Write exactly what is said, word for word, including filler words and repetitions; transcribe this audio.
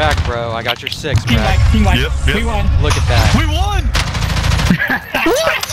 back, bro. I got your six, Team bro. white, team white. Yep, yep. We won. Look at that. We won!